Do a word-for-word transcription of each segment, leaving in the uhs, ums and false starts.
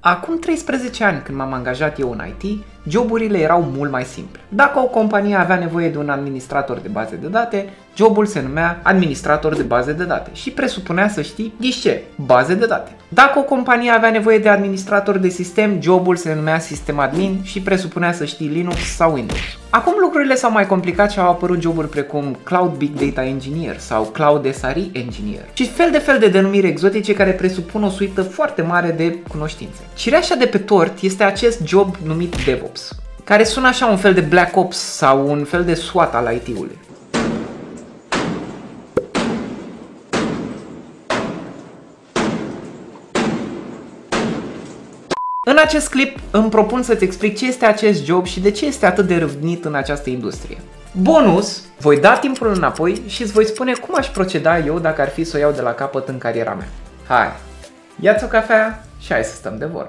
Acum treisprezece ani, când m-am angajat eu în I T, joburile erau mult mai simple. Dacă o companie avea nevoie de un administrator de baze de date, jobul se numea administrator de baze de date și presupunea să știi ghișe, baze de date. Dacă o companie avea nevoie de administrator de sistem, jobul se numea sistem admin și presupunea să știi Linux sau Windows. Acum lucrurile s-au mai complicat și au apărut joburi precum Cloud Big Data Engineer sau Cloud S R I Engineer și fel de fel de denumiri exotice care presupun o suită foarte mare de cunoștințe. Cireașa de pe tort este acest job numit DevOps, care sună așa un fel de Black Ops sau un fel de SWAT al I T-ului. În acest clip îmi propun să-ți explic ce este acest job și de ce este atât de râvnit în această industrie. Bonus, voi da timpul înapoi și îți voi spune cum aș proceda eu dacă ar fi să o iau de la capăt în cariera mea. Hai, ia-ți o cafea și hai să stăm de vorbă.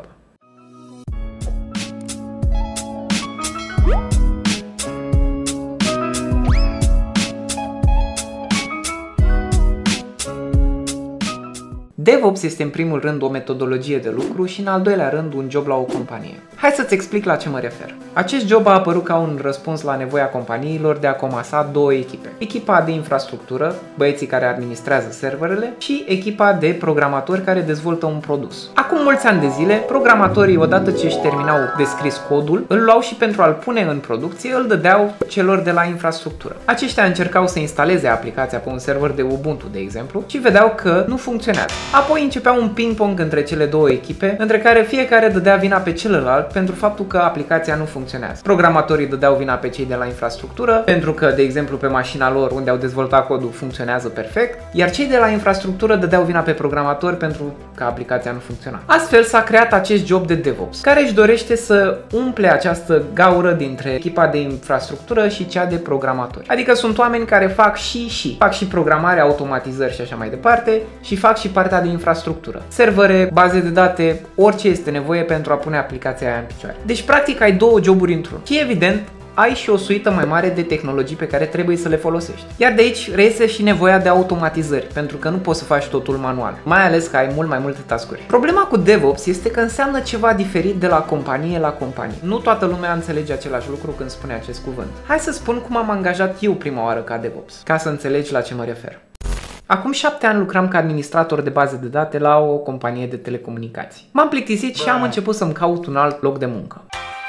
DevOps este în primul rând o metodologie de lucru și în al doilea rând un job la o companie. Hai să-ți explic la ce mă refer. Acest job a apărut ca un răspuns la nevoia companiilor de a comasa două echipe. Echipa de infrastructură, băieții care administrează serverele, și echipa de programatori care dezvoltă un produs. Acum mulți ani de zile, programatorii, odată ce își terminau de scris codul, îl luau și pentru a-l pune în producție, îl dădeau celor de la infrastructură. Aceștia încercau să instaleze aplicația pe un server de Ubuntu, de exemplu, și vedeau că nu funcționează. Apoi începea un ping-pong între cele două echipe, între care fiecare dădea vina pe celălalt pentru faptul că aplicația nu funcționează. Programatorii dădeau vina pe cei de la infrastructură, pentru că, de exemplu, pe mașina lor unde au dezvoltat codul funcționează perfect, iar cei de la infrastructură dădeau vina pe programatori pentru că aplicația nu funcționa. Astfel s-a creat acest job de DevOps, care își dorește să umple această gaură dintre echipa de infrastructură și cea de programatori. Adică sunt oameni care fac și și, fac și programare, automatizări și așa mai departe, și fac și partea de infrastructură. Servere, baze de date, orice este nevoie pentru a pune aplicația aia în picioare. Deci practic ai două joburi într-unul. Și evident, ai și o suită mai mare de tehnologii pe care trebuie să le folosești. Iar de aici reiese și nevoia de automatizări, pentru că nu poți să faci totul manual, mai ales că ai mult mai multe task-uri. Problema cu DevOps este că înseamnă ceva diferit de la companie la companie. Nu toată lumea înțelege același lucru când spune acest cuvânt. Hai să spun cum am angajat eu prima oară ca DevOps, ca să înțelegi la ce mă refer. Acum șapte ani lucram ca administrator de baze de date la o companie de telecomunicații. M-am plictisit și am început să-mi caut un alt loc de muncă.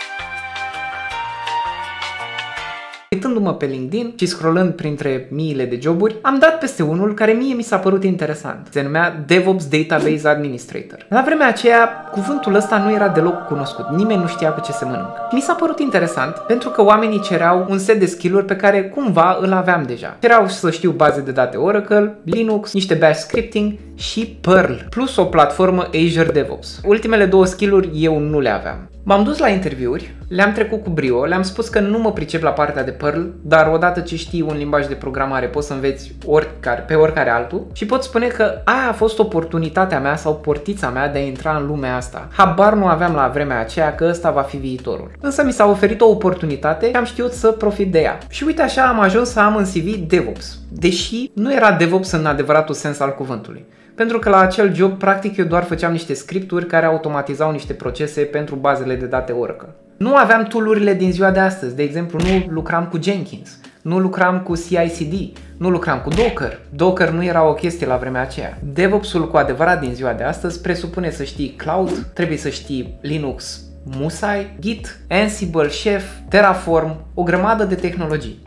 Uitându-mă pe LinkedIn și scrollând printre miile de joburi, am dat peste unul care mie mi s-a părut interesant. Se numea DevOps Database Administrator. La vremea aceea, cuvântul ăsta nu era deloc cunoscut. Nimeni nu știa cu ce se mănâncă. Mi s-a părut interesant pentru că oamenii cereau un set de skill-uri pe care cumva îl aveam deja. Cereau să știu baze de date Oracle, Linux, niște bash scripting și Perl, plus o platformă Azure DevOps. Ultimele două skill-uri eu nu le aveam. M-am dus la interviuri, le-am trecut cu brio, le-am spus că nu mă pricep la partea de Perl, dar odată ce știi un limbaj de programare poți să înveți oricare, pe oricare altul și pot spune că aia a fost oportunitatea mea sau portița mea de a intra în lumea asta. Habar nu aveam la vremea aceea că ăsta va fi viitorul. Însă mi s-a oferit o oportunitate și am știut să profit de ea. Și uite așa am ajuns să am în C V DevOps, deși nu era DevOps în adevăratul sens al cuvântului. Pentru că la acel job, practic, eu doar făceam niște scripturi care automatizau niște procese pentru bazele de date Oracle. Nu aveam tool-urile din ziua de astăzi, de exemplu, nu lucram cu Jenkins, nu lucram cu C I C D, nu lucram cu Docker. Docker nu era o chestie la vremea aceea. DevOps-ul cu adevărat din ziua de astăzi presupune să știi Cloud, trebuie să știi Linux, musai, Git, Ansible, Chef, Terraform, o grămadă de tehnologii.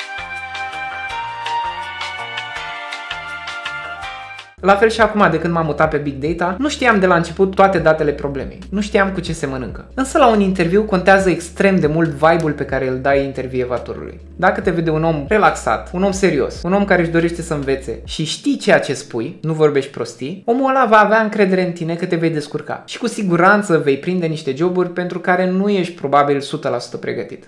La fel și acum, de când m-am mutat pe Big Data, nu știam de la început toate datele problemei. Nu știam cu ce se mănâncă. Însă la un interviu contează extrem de mult vibe-ul pe care îl dai intervievatorului. Dacă te vede un om relaxat, un om serios, un om care își dorește să învețe și știi ceea ce spui, nu vorbești prostii, omul ăla va avea încredere în tine că te vei descurca. Și cu siguranță vei prinde niște joburi pentru care nu ești probabil o sută la sută pregătit.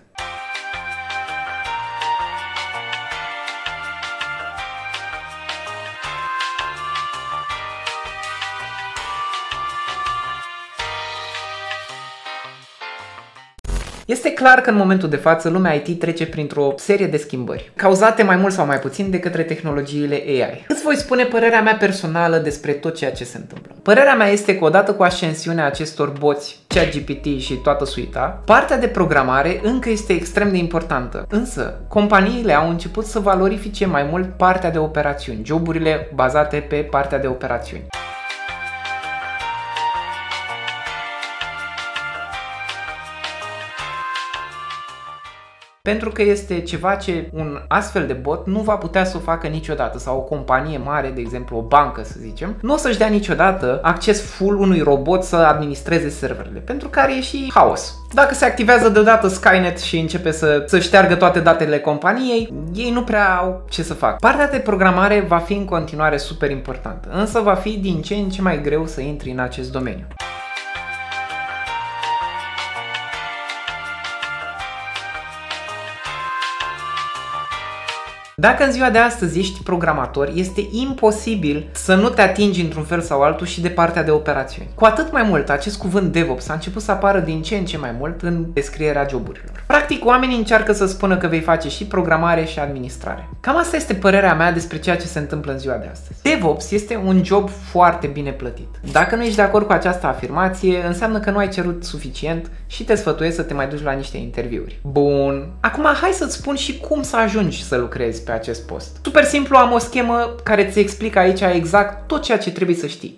Este clar că în momentul de față lumea I T trece printr-o serie de schimbări, cauzate mai mult sau mai puțin de către tehnologiile A I. Îți voi spune părerea mea personală despre tot ceea ce se întâmplă. Părerea mea este că odată cu ascensiunea acestor boți, ChatGPT și toată suita, partea de programare încă este extrem de importantă. Însă, companiile au început să valorifice mai mult partea de operațiuni, joburile bazate pe partea de operațiuni. Pentru că este ceva ce un astfel de bot nu va putea să o facă niciodată, sau o companie mare, de exemplu o bancă să zicem, nu o să-și dea niciodată acces full unui robot să administreze serverele, pentru care e și haos. Dacă se activează deodată Skynet și începe să, să șteargă toate datele companiei, ei nu prea au ce să facă. Partea de programare va fi în continuare super importantă, însă va fi din ce în ce mai greu să intri în acest domeniu. Dacă în ziua de astăzi ești programator, este imposibil să nu te atingi într-un fel sau altul și de partea de operațiuni. Cu atât mai mult, acest cuvânt DevOps a început să apară din ce în ce mai mult în descrierea joburilor. Practic, oamenii încearcă să spună că vei face și programare și administrare. Cam asta este părerea mea despre ceea ce se întâmplă în ziua de astăzi. DevOps este un job foarte bine plătit. Dacă nu ești de acord cu această afirmație, înseamnă că nu ai cerut suficient și te sfătuiesc să te mai duci la niște interviuri. Bun. Acum hai să-ți spun și cum să ajungi să lucrezi pe acest post. Super simplu, am o schemă care ți explică aici exact tot ceea ce trebuie să știi.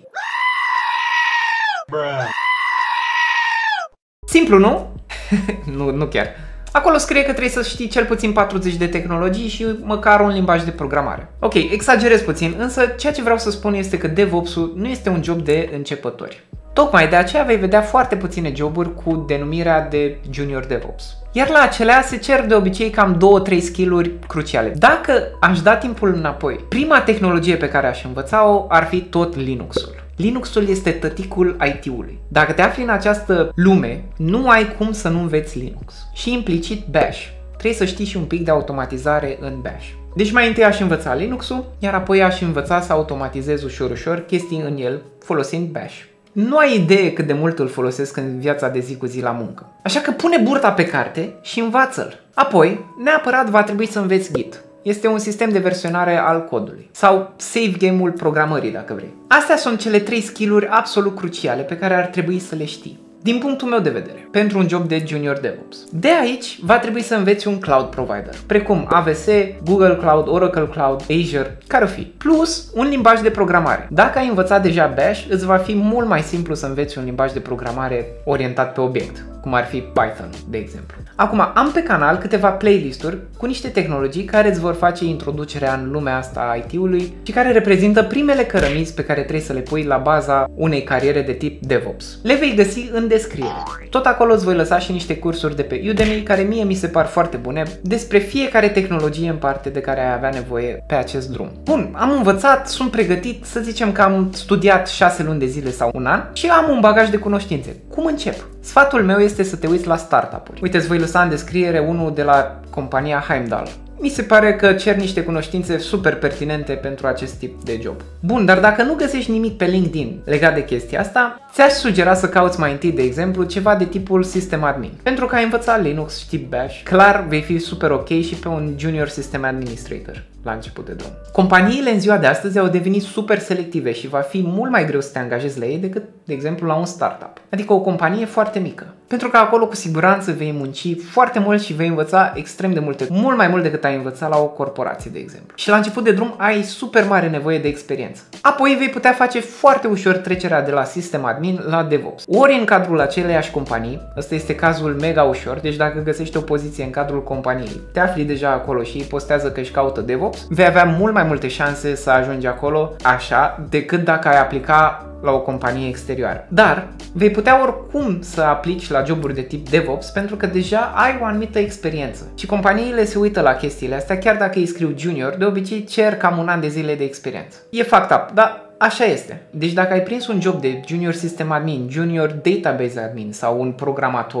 Simplu, nu? nu, nu chiar. Acolo scrie că trebuie să știi cel puțin patruzeci de tehnologii și măcar un limbaj de programare. Ok, exagerez puțin, însă ceea ce vreau să spun este că DevOps-ul nu este un job de începători. Tocmai de aceea vei vedea foarte puține joburi cu denumirea de Junior DevOps. Iar la acelea se cer de obicei cam două trei skill-uri cruciale. Dacă aș da timpul înapoi, prima tehnologie pe care aș învăța-o ar fi tot Linux-ul. Linuxul este tăticul I T-ului. Dacă te afli în această lume, nu ai cum să nu înveți Linux. Și implicit Bash. Trebuie să știi și un pic de automatizare în Bash. Deci mai întâi aș învăța Linux-ul, iar apoi aș învăța să automatizez ușor ușor chestii în el folosind Bash. Nu ai idee cât de mult îl folosesc în viața de zi cu zi la muncă. Așa că pune burta pe carte și învață-l. Apoi, neapărat va trebui să înveți Git. Este un sistem de versionare al codului. Sau save game-ul programării, dacă vrei. Astea sunt cele trei skill-uri absolut cruciale pe care ar trebui să le știi. Din punctul meu de vedere, pentru un job de Junior DevOps. De aici va trebui să înveți un cloud provider, precum A W S, Google Cloud, Oracle Cloud, Azure, care o fi, plus un limbaj de programare. Dacă ai învățat deja Bash, îți va fi mult mai simplu să înveți un limbaj de programare orientat pe obiect, cum ar fi Python, de exemplu. Acum, am pe canal câteva playlisturi cu niște tehnologii care îți vor face introducerea în lumea asta a I T-ului și care reprezintă primele cărămizi pe care trebuie să le pui la baza unei cariere de tip DevOps. Le vei găsi în descriere. Tot acolo îți voi lăsa și niște cursuri de pe Udemy care mie mi se par foarte bune despre fiecare tehnologie în parte de care ai avea nevoie pe acest drum. Bun, am învățat, sunt pregătit, să zicem că am studiat șase luni de zile sau un an și am un bagaj de cunoștințe. Cum încep? Sfatul meu este să te uiți la startup-uri. Uite, îți voi lăsa în descriere unul de la compania Heimdall. Mi se pare că cer niște cunoștințe super pertinente pentru acest tip de job. Bun, dar dacă nu găsești nimic pe LinkedIn legat de chestia asta, ți-aș sugera să cauți mai întâi, de exemplu, ceva de tipul System Admin. Pentru că ai învățat Linux, știi Bash, clar vei fi super ok și pe un Junior System Administrator la început de drum. Companiile în ziua de astăzi au devenit super selective și va fi mult mai greu să te angajezi la ei decât, de exemplu, la un startup. Adică o companie foarte mică. Pentru că acolo cu siguranță vei munci foarte mult și vei învăța extrem de multe, mult mai mult decât ai învăța la o corporație, de exemplu. Și la început de drum ai super mare nevoie de experiență. Apoi vei putea face foarte ușor trecerea de la System Admin la DevOps. Ori în cadrul aceleiași companii, ăsta este cazul mega ușor, deci dacă găsești o poziție în cadrul companiei, te afli deja acolo și postează că își caută DevOps, vei avea mult mai multe șanse să ajungi acolo așa decât dacă ai aplica la o companie exterioară. Dar vei putea oricum să aplici la joburi de tip DevOps pentru că deja ai o anumită experiență. Și companiile se uită la chestiile astea, chiar dacă îi scriu junior, de obicei cer cam un an de zile de experiență. E fucked up, dar așa este. Deci dacă ai prins un job de Junior System Admin, Junior Database Admin sau un programator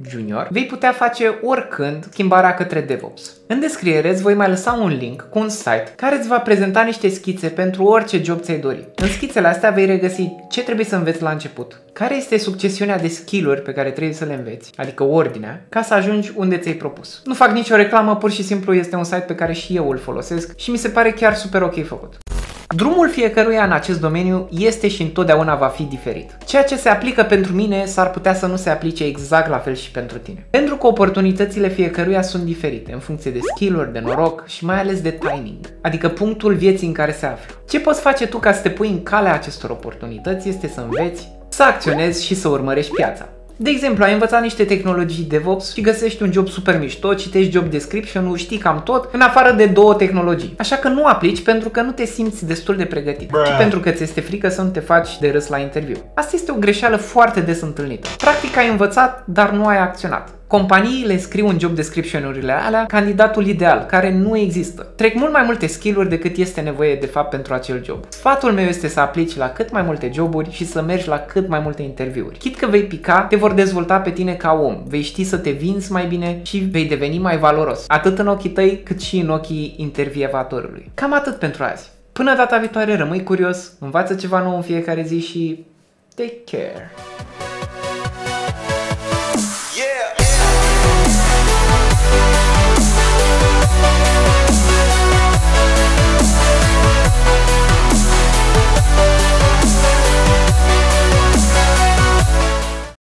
junior, vei putea face oricând schimbarea către DevOps. În descriere îți voi mai lăsa un link cu un site care îți va prezenta niște schițe pentru orice job ți-ai dori. În schițele astea vei regăsi ce trebuie să înveți la început, care este succesiunea de skill-uri pe care trebuie să le înveți, adică ordinea, ca să ajungi unde ți-ai propus. Nu fac nicio reclamă, pur și simplu este un site pe care și eu îl folosesc și mi se pare chiar super ok făcut. Drumul fiecăruia în acest domeniu este și întotdeauna va fi diferit. Ceea ce se aplică pentru mine s-ar putea să nu se aplice exact la fel și pentru tine. Pentru că oportunitățile fiecăruia sunt diferite în funcție de skill-uri, de noroc și mai ales de timing, adică punctul vieții în care se află. Ce poți face tu ca să te pui în calea acestor oportunități este să înveți, să acționezi și să urmărești piața. De exemplu, ai învățat niște tehnologii DevOps și găsești un job super mișto, citești job description-ul, știi cam tot, în afară de două tehnologii. Așa că nu aplici pentru că nu te simți destul de pregătit, ci pentru că ți este frică să nu te faci de râs la interviu. Asta este o greșeală foarte des întâlnită. Practic ai învățat, dar nu ai acționat. Companiile scriu în job description-urile alea candidatul ideal, care nu există. Trec mult mai multe skill-uri decât este nevoie de fapt pentru acel job. Sfatul meu este să aplici la cât mai multe joburi și să mergi la cât mai multe interviuri. Chit că vei pica, te vor dezvolta pe tine ca om, vei ști să te vinzi mai bine și vei deveni mai valoros, atât în ochii tăi cât și în ochii intervievatorului. Cam atât pentru azi. Până data viitoare, rămâi curios, învață ceva nou în fiecare zi și take care!